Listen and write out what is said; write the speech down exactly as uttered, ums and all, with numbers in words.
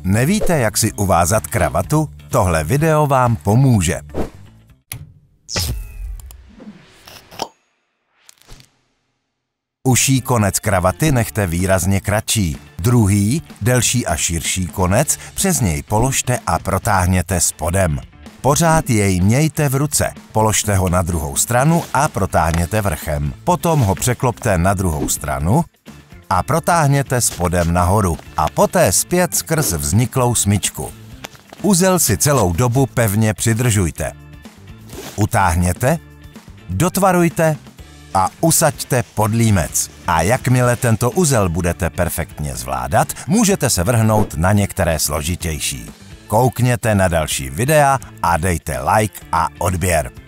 Nevíte, jak si uvázat kravatu? Tohle video vám pomůže. Uší konec kravaty nechte výrazně kratší. Druhý, delší a širší konec, přes něj položte a protáhněte spodem. Pořád jej mějte v ruce, položte ho na druhou stranu a protáhněte vrchem. Potom ho překlopte na druhou stranu a protáhněte spodem nahoru a poté zpět skrz vzniklou smyčku. Uzel si celou dobu pevně přidržujte. Utáhněte, dotvarujte a usaďte pod límec. A jakmile tento uzel budete perfektně zvládat, můžete se vrhnout na některé složitější. Koukněte na další videa a dejte like a odběr.